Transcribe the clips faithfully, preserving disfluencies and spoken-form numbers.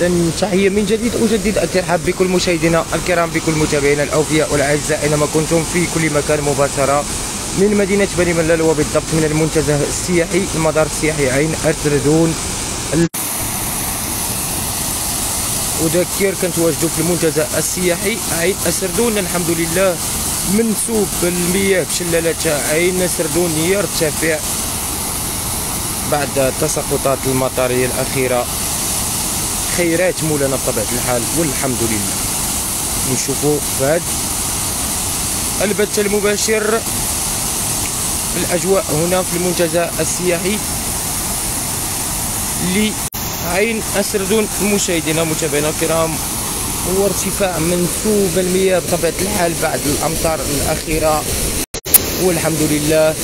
إذن تحية من جديد، أجدد الترحاب بكل مشاهدينا الكرام، بكل متابعينا الأوفياء والأعزاء أينما كنتم في كل مكان، مباشرة من مدينة بني ملال، وبالضبط من المنتزه السياحي المدار السياحي عين أسردون. أذكر كنتواجدوا في المنتزه السياحي عين أسردون. الحمد لله منسوب المياه في شلالة عين أسردون يرتفع بعد التساقطات المطرية الأخيرة. خيرات مولانا بطبيعة الحال والحمد لله. نشوفوا في هذا البث المباشر الأجواء هنا في المنتزه السياحي لعين أسردون. مشاهدينا متابعينا الكرام، هو ارتفاع منسوب المياه بطبيعة الحال بعد الأمطار الأخيرة والحمد لله.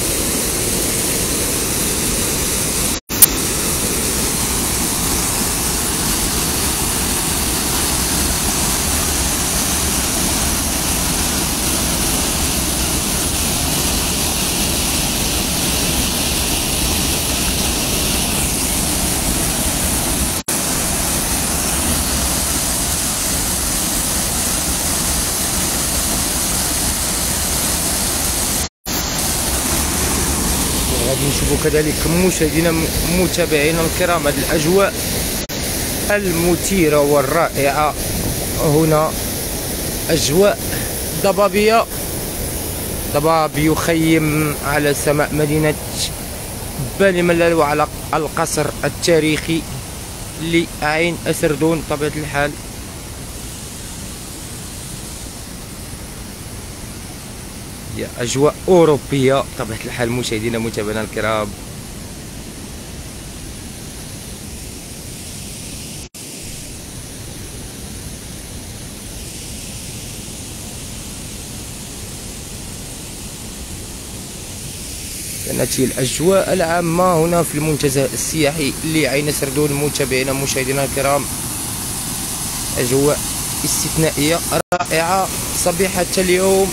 غادي نشوفوا كذلك مشاهدينا متابعينا الكرام هذه الاجواء المثيره والرائعه هنا، اجواء ضبابيه، ضباب يخيم على سماء مدينه بني ملال وعلى القصر التاريخي لعين أسردون بطبيعه الحال. أجواء أوروبية بطبيعة الحال مشاهدينا متابعينا الكرام. كانت هي الأجواء العامة هنا في المنتزه السياحي لعين أسردون. متابعينا مشاهدينا الكرام، أجواء استثنائية رائعة صبيحة اليوم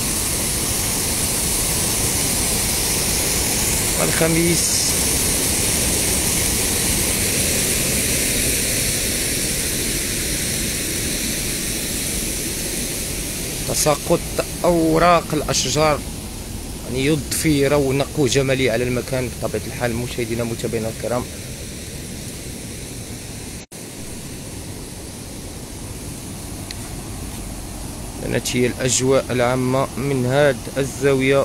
الخميس. تساقط أوراق الأشجار يعني يضفي رونق وجمالي على المكان بطبيعة الحال. مشاهدينا متابعينا الكرام، كانت هي الأجواء العامة من هذه الزاوية.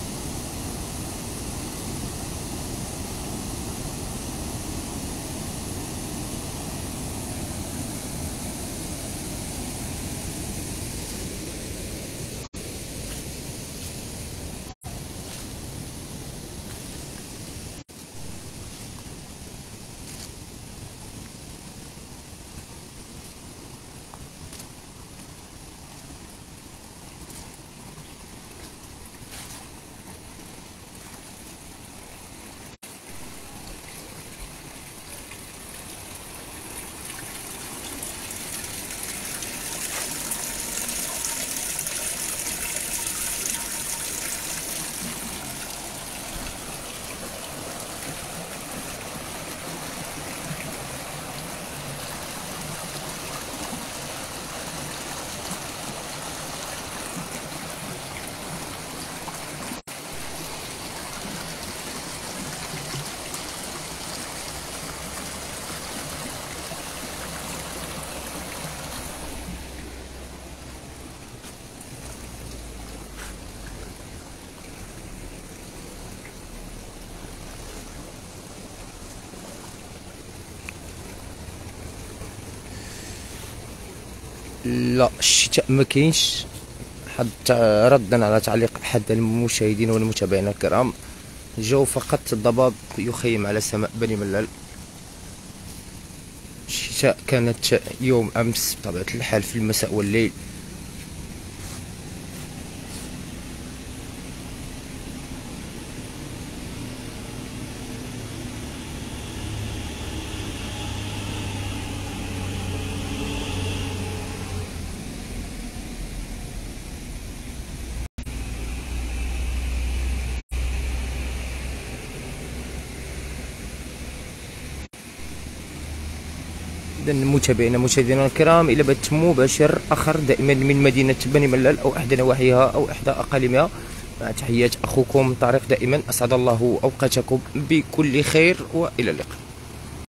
لا الشتاء ما كاينش، حتى ردا على تعليق احد المشاهدين والمتابعين الكرام، الجو فقط الضباب يخيم على سماء بني ملال. الشتاء كانت يوم امس بطبيعة الحال في المساء والليل. إذا متابعينا مشاهدينا الكرام، الى بث مباشر اخر دائما من مدينه بني ملال او احدى نواحيها او احدى اقاليمها، مع تحيات اخوكم طارق. دائما اسعد الله اوقاتكم بكل خير والى اللقاء.